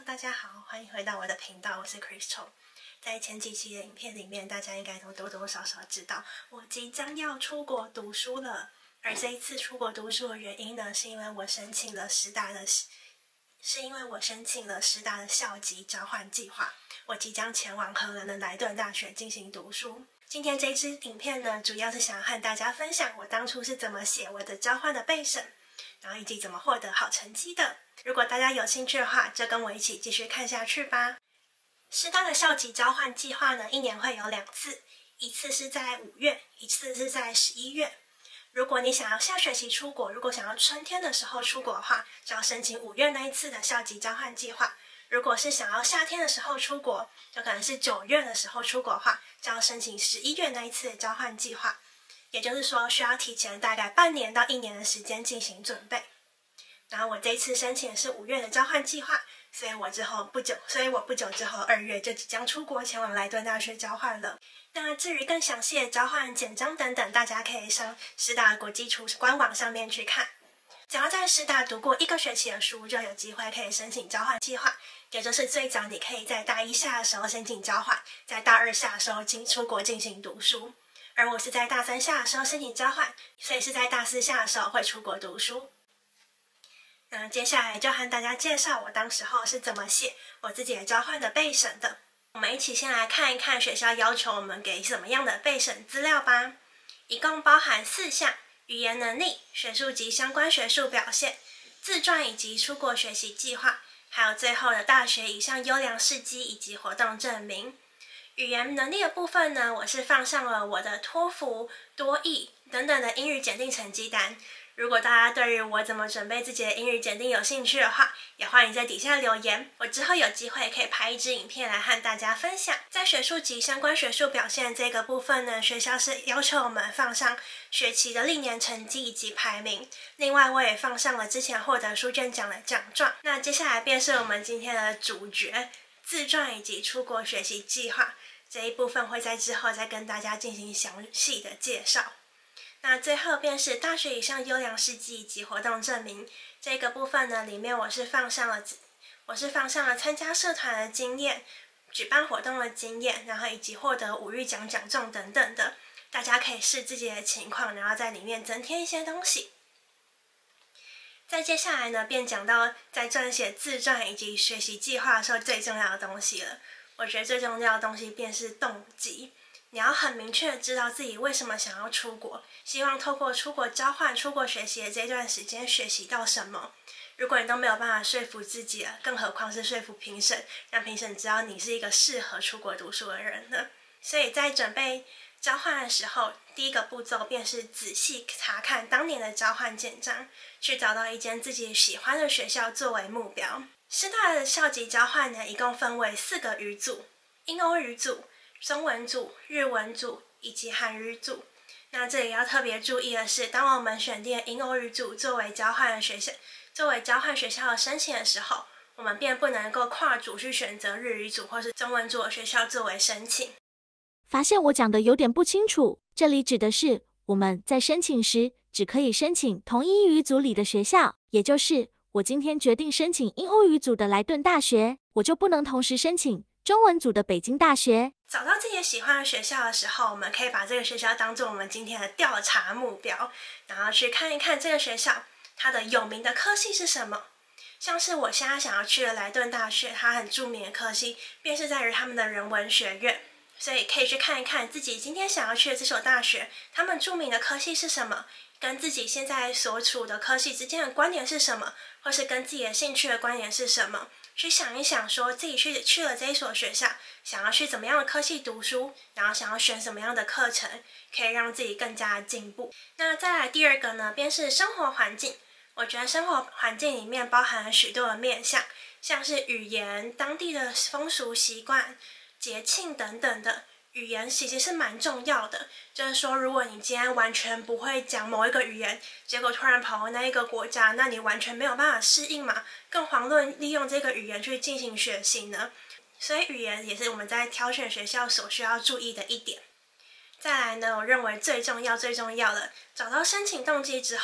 大家好，欢迎回到我的频道，我是 Crystal。在前几期的影片里面，大家应该都多多少少知道我即将要出国读书了。而这一次出国读书的原因呢，是因为我申请了师大的校级交换计划，我即将前往荷兰的莱顿大学进行读书。今天这支影片呢，主要是想和大家分享我当初是怎么写我的交换的备审，然后以及怎么获得好成绩的。如果大家有兴趣的话，就跟我一起继续看下去吧。师大的校级交换计划呢，一年会有2次，一次是在5月，一次是在11月。如果你想要下学期出国，如果想要春天的时候出国的话，就要申请5月那一次的校级交换计划。如果是想要夏天的时候出国，就可能是9月的时候出国的话，就要申请11月那一次的交换计划。也就是说，需要提前大概半年到1年的时间进行准备。然后我这一次申请的是5月的交换计划，所以我不久之后2月就即将出国前往莱顿大学交换了。那至于更详细的交换简章等等，大家可以上师大国际处官网上面去看。只要在师大读过1个学期的书，就有机会可以申请交换计划，也就是最早你可以在大1下的时候申请交换，在大2下的时候出国进行读书。而我是在大3下的时候申请交换，所以是在大4下的时候会出国读书。那接下来就和大家介绍我当时候是怎么写我自己的交换的备审的。我们一起先来看一看学校要求我们给什么样的备审资料吧。一共包含4项：语言能力、学术及相关学术表现、自传以及出国学习计划，还有最后的大学以上优良事迹以及活动证明。语言能力的部分呢，我是放上了我的托福、多益等等的英语检定成绩单。如果大家对于我怎么准备自己的英语检定有兴趣的话，也欢迎在底下留言，我之后有机会可以拍一支影片来和大家分享。在学术及相关学术表现这个部分呢，学校是要求我们放上学期的历年成绩以及排名，另外我也放上了之前获得书卷奖的奖状。那接下来便是我们今天的主角，自传以及出国学习计划，这一部分会在之后再跟大家进行详细的介绍。那最后便是大学以上优良事迹以及活动证明，这个部分呢，里面我是放上了参加社团的经验、举办活动的经验，然后以及获得5育奖奖状等等的，大家可以视自己的情况，然后在里面增添一些东西。再接下来呢，便讲到在撰写自传以及学习计划的时候最重要的东西了。我觉得最重要的东西便是动机。你要很明确的知道自己为什么想要出国，希望透过出国交换、出国学习的这段时间学习到什么。如果你都没有办法说服自己了，更何况是说服评审，让评审知道你是一个适合出国读书的人呢？所以在准备交换的时候，第一个步骤便是仔细查看当年的交换简章，去找到一间自己喜欢的学校作为目标。师大的校级交换呢，一共分为4个语组：英欧语组、中文组、日文组以及韩语组。那这里要特别注意的是，当我们选定英欧语组作为交换学校的申请的时候，我们便不能够跨组去选择日语组或是中文组的学校作为申请。 发现我讲的有点不清楚，这里指的是我们在申请时只可以申请同英语组里的学校，也就是我今天决定申请英欧语组的莱顿大学，我就不能同时申请中文组的北京大学。 找到自己喜欢的学校的时候，我们可以把这个学校当作我们今天的调查目标，然后去看一看这个学校它的有名的科系是什么。像是我现在想要去的莱顿大学，它很著名的科系便是在于他们的人文学院，所以可以去看一看自己今天想要去的这所大学，他们著名的科系是什么，跟自己现在所处的科系之间的关联是什么，或是跟自己的兴趣的关联是什么。去想一想说自己去了这一所学校，想要去怎么样的科系读书，然后想要选什么样的课程，可以让自己更加的进步。那再来第2个呢，便是生活环境。我觉得生活环境里面包含了许多的面向，像是语言、当地的风俗习惯、节庆等等的。语言其实是蛮重要的，就是说如果你今天完全不会讲某一个语言，结果突然跑到那一个国家，那你完全没有办法适应嘛，更遑论利用这个语言去进行学习呢。所以语言也是我们在挑选学校所需要注意的一点。再来呢，我认为最重要的，找到申请动机之后，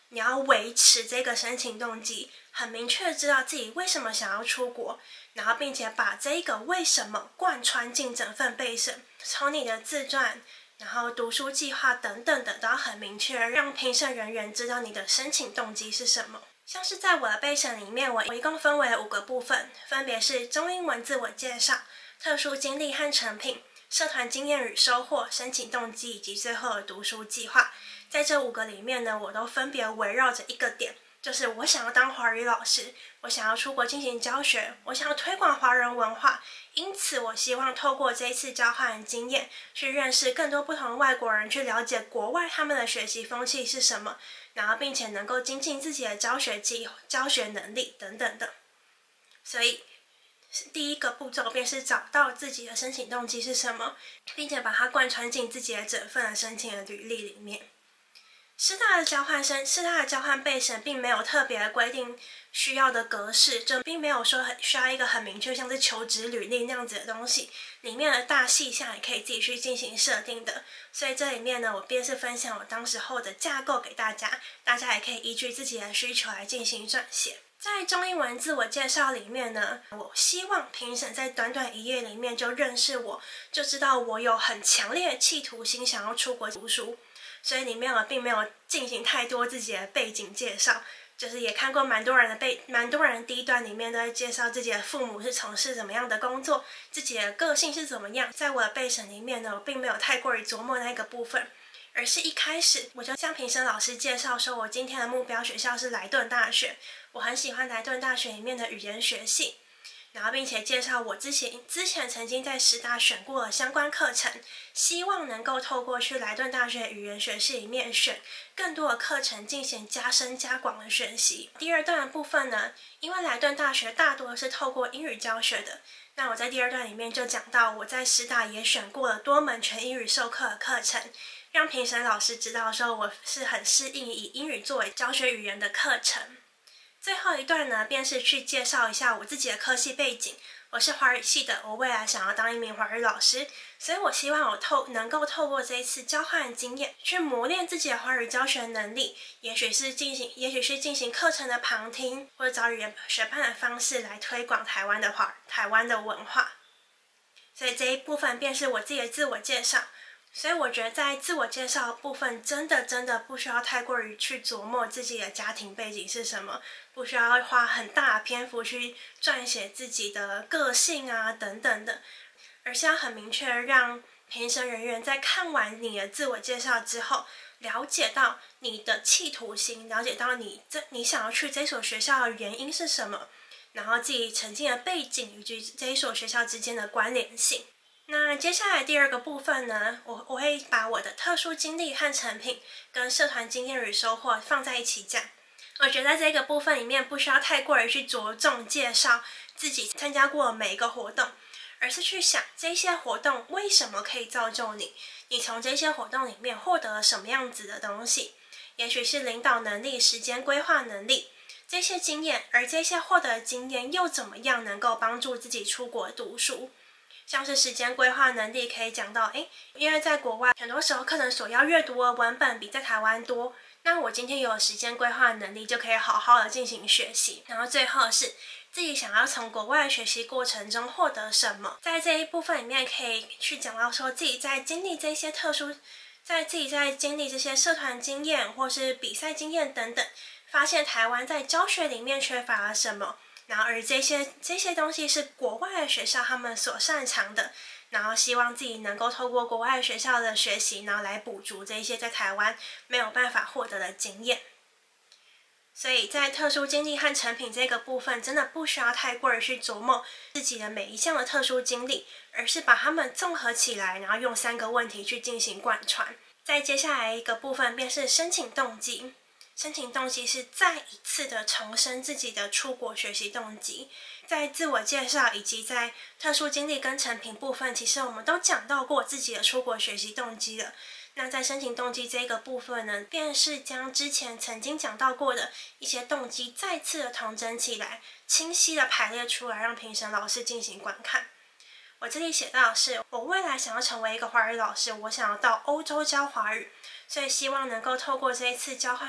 你要维持这个申请动机，很明确知道自己为什么想要出国，然后并且把这个为什么贯穿进整份备审，从你的自传，然后读书计划等等的都要很明确，让评审人员知道你的申请动机是什么。像是在我的备审里面，我一共分为了5个部分，分别是中英文自我介绍、特殊经历和成品、社团经验与收获、申请动机以及最后的读书计划。在这5个里面呢，我都分别围绕着一个点，就是我想要当华语老师，我想要出国进行教学，我想要推广华人文化，因此我希望透过这一次交换的经验，去认识更多不同的外国人，去了解国外他们的学习风气是什么，然后并且能够精进自己的教学能力等等的。所以第一个步骤便是找到自己的申请动机是什么，并且把它贯穿进自己的整份的申请的履历里面。师大的交换备审并没有特别的规定需要的格式，就并没有说需要一个很明确像是求职履历那样子的东西，里面的大细项也可以自己去进行设定的。所以这里面呢，我便是分享我当时候的架构给大家，大家也可以依据自己的需求来进行撰写。在中英文自我介绍里面呢，我希望评审在短短1页里面就认识我，就知道我有很强烈的企图心想要出国读书。所以里面并没有进行太多自己的背景介绍，就是也看过蛮多人第一段里面都在介绍自己的父母是从事什么样的工作，自己的个性是怎么样。在我的备审里面呢，我并没有太过于琢磨那个部分，而是一开始我就向评审老师介绍说，我今天的目标学校是莱顿大学，我很喜欢莱顿大学里面的语言学系。然后并且介绍我之前曾经在师大选过的相关课程，希望能够透过去莱顿大学语言学系里面选更多的课程进行加深加广的学习。第2段的部分呢，因为莱顿大学大多是透过英语教学的，那我在第2段里面就讲到我在师大也选过了多门全英语授课的课程，让评审老师知道说我是很适应以英语作为教学语言的课程。最后一段呢，便是去介绍一下我自己的科系背景。我是华语系的，我未来想要当一名华语老师，所以我希望我能够透过这一次交换的经验，去磨练自己的华语教学能力，也许是进行课程的旁听，或者找语言学伴的方式来推广台湾的文化。所以这一部分便是我自己的自我介绍。所以我觉得在自我介绍的部分真的不需要太过于去琢磨自己的家庭背景是什么，不需要花很大的篇幅去撰写自己的个性啊等等的，而是要很明确的让评审人员在看完你的自我介绍之后，了解到你的企图心，了解到你想要去这所学校的原因是什么，然后自己曾经的背景以及这一所学校之间的关联性。那接下来第2个部分呢，我会把我的特殊经历和成品跟社团经验与收获放在一起讲。我觉得在这个部分里面不需要太过于去着重介绍自己参加过的每一个活动，而是去想这些活动为什么可以造就你，你从这些活动里面获得了什么样子的东西，也许是领导能力、时间规划能力这些经验，而这些获得的经验又怎么样能够帮助自己出国读书。像是时间规划能力可以讲到，因为在国外很多时候课程所要阅读的文本比在台湾多，那我今天有时间规划能力就可以好好的进行学习。然后最后是自己想要从国外的学习过程中获得什么，在这一部分里面可以去讲到说自己在经历这些经历这些社团经验或是比赛经验等等，发现台湾在教学里面缺乏了什么，然后而这些东西是国外的学校他们所擅长的，然后希望自己能够透过国外学校的学习，然后来补足这些在台湾没有办法获得的经验。所以在特殊经历和成品这个部分，真的不需要太过于去琢磨自己的每一项的特殊经历，而是把它们综合起来，然后用3个问题去进行贯穿。再接下来一个部分便是申请动机。申请动机是再一次的重申自己的出国学习动机。在自我介绍以及在特殊经历跟成品部分，其实我们都讲到过自己的出国学习动机了。那在申请动机这个部分呢，便是将之前曾经讲到过的一些动机再次的统整起来，清晰的排列出来，让评审老师进行观看。我这里写到的是，我未来想要成为一个华语老师，我想要到欧洲教华语，所以希望能够透过这一次交换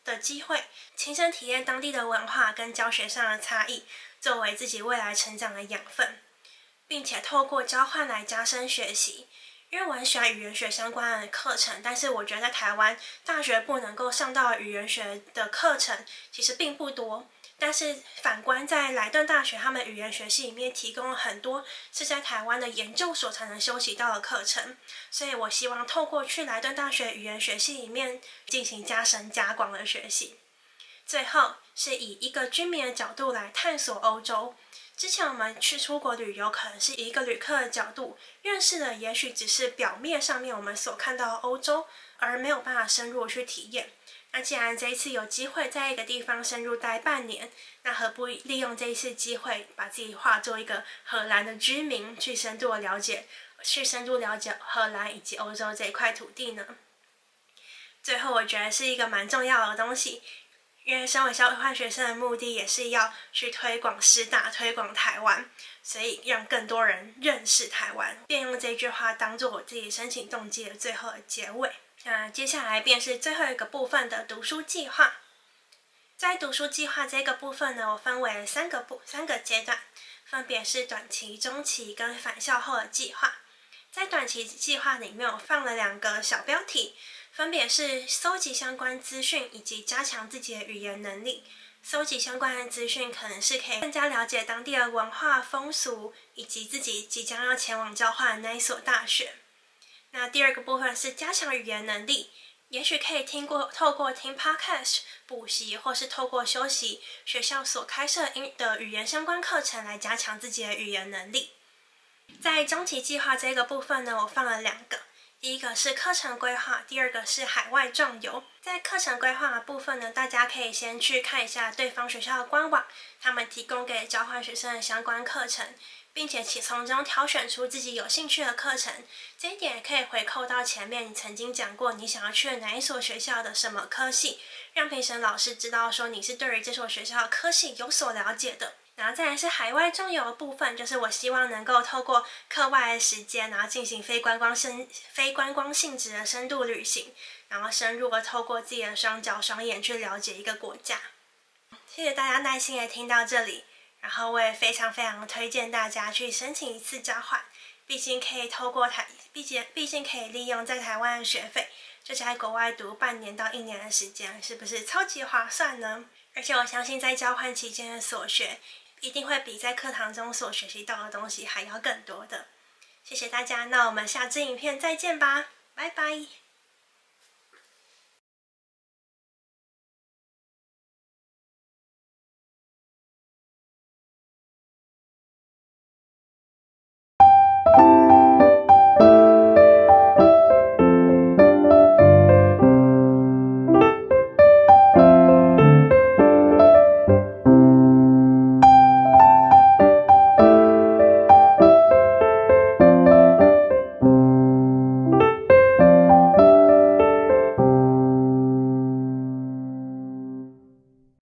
的机会，亲身体验当地的文化跟教学上的差异，作为自己未来成长的养分，并且透过交换来加深学习。因为我很喜欢语言学相关的课程，但是我觉得在台湾大学部能够上到语言学的课程其实并不多。但是反观在莱顿大学，他们语言学系里面提供了很多是在台湾的研究所才能修习到的课程，所以我希望透过去莱顿大学语言学系里面进行加深加广的学习。最后是以一个居民的角度来探索欧洲。之前我们去出国旅游，可能是以一个旅客的角度认识的，也许只是表面上面我们所看到的欧洲，而没有办法深入去体验。那既然这一次有机会在一个地方深入待半年，那何不利用这一次机会，把自己化作一个荷兰的居民，去深入了解荷兰以及欧洲这一块土地呢？最后，我觉得是一个蛮重要的东西，因为身为交换学生的目的也是要去推广师大、推广台湾，所以让更多人认识台湾，便用这句话当做我自己申请动机的最后的结尾。那接下来便是最后一个部分的读书计划。在读书计划这个部分呢，我分为了三个阶段，分别是短期、中期跟返校后的计划。在短期计划里面，我放了2个小标题，分别是搜集相关资讯以及加强自己的语言能力。搜集相关的资讯可能是可以更加了解当地的文化风俗，以及自己即将要前往交换的那一所大学。那第2个部分是加强语言能力，也许可以透过听 podcast 补习，或是透过修习学校所开设的语言相关课程来加强自己的语言能力。在中期计划这个部分呢，我放了2个，第一个是课程规划，第2个是海外壮游。在课程规划的部分呢，大家可以先去看一下对方学校的官网，他们提供给交换学生的相关课程，并且从中挑选出自己有兴趣的课程。这一点也可以回扣到前面你曾经讲过你想要去哪一所学校的什么科系，让评审老师知道说你是对于这所学校的科系有所了解的。然后再来是海外壮游的部分，就是我希望能够透过课外的时间，然后进行非观光性质的深度旅行，然后深入的透过自己的双脚双眼去了解一个国家。谢谢大家耐心的听到这里，然后我也非常推荐大家去申请一次交换，毕竟可以利用在台湾的学费，就在国外读半年到1年的时间，是不是超级划算呢？而且我相信在交换期间的所学，一定会比在课堂中所学习到的东西还要更多的。谢谢大家，那我们下支影片再见吧，拜拜。